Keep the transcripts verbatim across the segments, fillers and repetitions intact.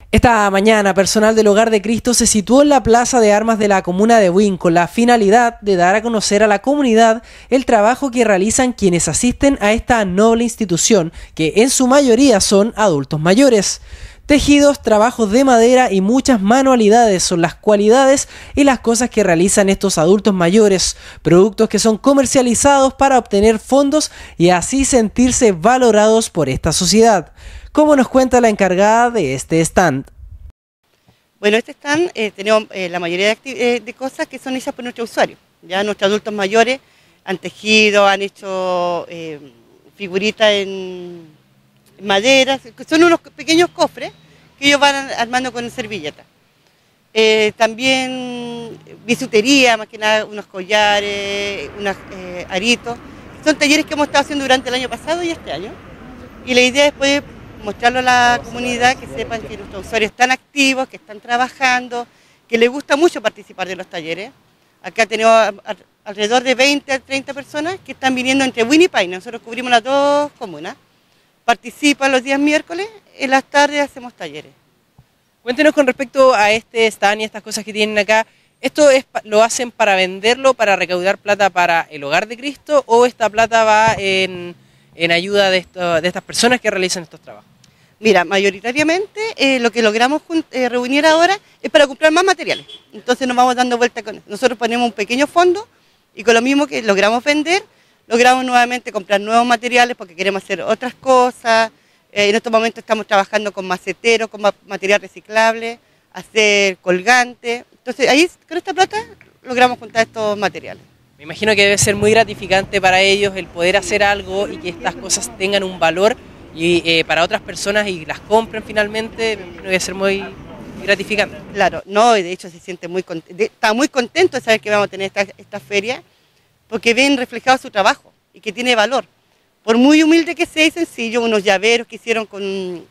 Esta mañana, personal del Hogar de Cristo se situó en la Plaza de Armas de la comuna de Buin con la finalidad de dar a conocer a la comunidad el trabajo que realizan quienes asisten a esta noble institución, que en su mayoría son adultos mayores. Tejidos, trabajos de madera y muchas manualidades son las cualidades y las cosas que realizan estos adultos mayores, productos que son comercializados para obtener fondos y así sentirse valorados por esta sociedad, como nos cuenta la encargada de este stand. Bueno, este stand eh, tenemos eh, la mayoría de, eh, de cosas que son hechas por nuestros usuarios. Ya nuestros adultos mayores han tejido, han hecho eh, figuritas en maderas, son unos pequeños cofres que ellos van armando con servilletas. Eh, también bisutería, más que nada unos collares, unos eh, aritos. Son talleres que hemos estado haciendo durante el año pasado y este año. Y la idea es poder mostrarlo a la comunidad, que sepan que nuestros usuarios están activos, que están trabajando, que les gusta mucho participar de los talleres. Acá tenemos alrededor de veinte a treinta personas que están viniendo entre Buin y Paine. Nosotros cubrimos las dos comunas. Participan los días miércoles, en las tardes hacemos talleres. Cuéntenos con respecto a este stand y estas cosas que tienen acá. ¿Esto es, lo hacen para venderlo, para recaudar plata para el Hogar de Cristo, o esta plata va en, en ayuda de, esto, de estas personas que realizan estos trabajos? Mira, mayoritariamente eh, lo que logramos eh, reunir ahora es para comprar más materiales. Entonces nos vamos dando vuelta con eso. Nosotros ponemos un pequeño fondo y con lo mismo que logramos vender, logramos nuevamente comprar nuevos materiales porque queremos hacer otras cosas. Eh, en estos momentos estamos trabajando con maceteros, con ma material reciclable, hacer colgantes. Entonces ahí con esta plata logramos juntar estos materiales. Me imagino que debe ser muy gratificante para ellos el poder hacer algo y que estas cosas tengan un valor y eh, para otras personas y las compren finalmente. Me imagino que debe ser muy gratificante. Claro, no, y de hecho se siente muy está muy contento de saber que vamos a tener esta, esta feria, porque ven reflejado su trabajo y que tiene valor. Por muy humilde que sea y sencillo, unos llaveros que hicieron con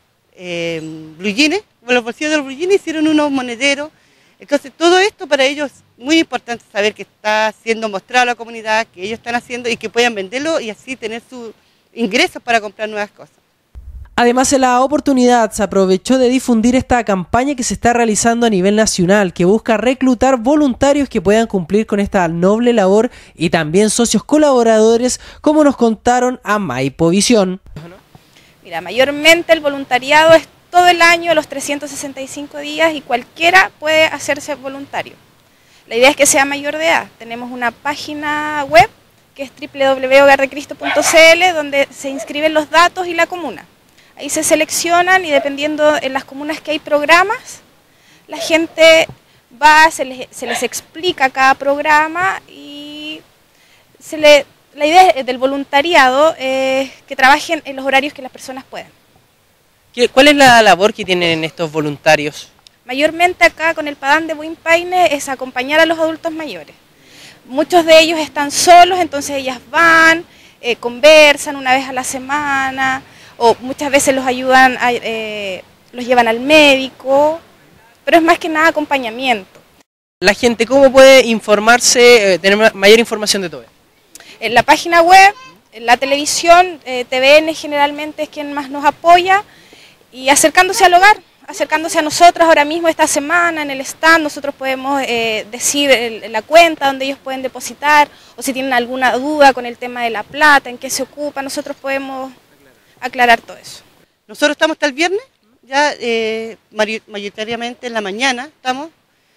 eh, blue jeans, con los bolsillos de los blue jeans hicieron unos monederos. Entonces todo esto para ellos es muy importante saber que está siendo mostrado a la comunidad, que ellos están haciendo y que puedan venderlo y así tener sus ingresos para comprar nuevas cosas. Además, en la oportunidad se aprovechó de difundir esta campaña que se está realizando a nivel nacional, que busca reclutar voluntarios que puedan cumplir con esta noble labor y también socios colaboradores, como nos contaron a Maipo Visión. Mira, mayormente el voluntariado es todo el año, los trescientos sesenta y cinco días, y cualquiera puede hacerse voluntario. La idea es que sea mayor de edad. Tenemos una página web que es doble u doble u doble u punto hogar de cristo punto c l, donde se inscriben los datos y la comuna. Ahí se seleccionan y dependiendo en las comunas que hay programas, la gente va, se les, se les explica cada programa y se le, la idea del voluntariado es que trabajen en los horarios que las personas puedan. ¿Cuál es la labor que tienen estos voluntarios? Mayormente acá con el Padán de Buin Paine es acompañar a los adultos mayores. Muchos de ellos están solos, entonces ellas van, eh, conversan una vez a la semana, o muchas veces los ayudan, a, eh, los llevan al médico, pero es más que nada acompañamiento. La gente, ¿cómo puede informarse, eh, tener mayor información de todo esto? En la página web, en la televisión, eh, T V N generalmente es quien más nos apoya, y acercándose al hogar, acercándose a nosotros ahora mismo esta semana en el stand, nosotros podemos eh, decir el, la cuenta donde ellos pueden depositar, o si tienen alguna duda con el tema de la plata, en qué se ocupa, nosotros podemos aclarar todo eso. Nosotros estamos hasta el viernes, ya eh, mayoritariamente en la mañana estamos,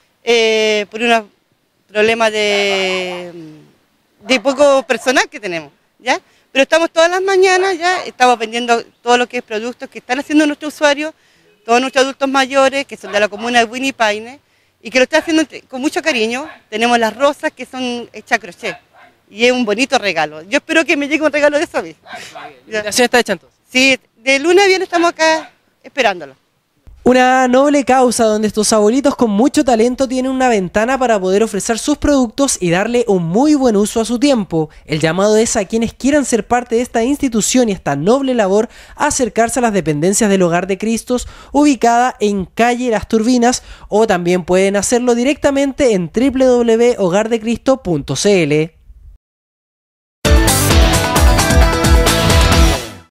eh, por un problema de, de poco personal que tenemos, ¿ya? Pero estamos todas las mañanas, ya estamos vendiendo todo lo que es productos que están haciendo nuestros usuarios, todos nuestros adultos mayores que son de la comuna de Buin y Paine y que lo están haciendo con mucho cariño. Tenemos las rosas que son hechas a crochet y es un bonito regalo. Yo espero que me llegue un regalo de eso a mí. ¿La invitación está hecha entonces? Sí, de lunes a viernes estamos acá esperándolo. Una noble causa donde estos abuelitos con mucho talento tienen una ventana para poder ofrecer sus productos y darle un muy buen uso a su tiempo. El llamado es a quienes quieran ser parte de esta institución y esta noble labor a acercarse a las dependencias del Hogar de Cristo, ubicada en calle Las Turbinas, o también pueden hacerlo directamente en doble u doble u doble u punto hogar de cristo punto c l.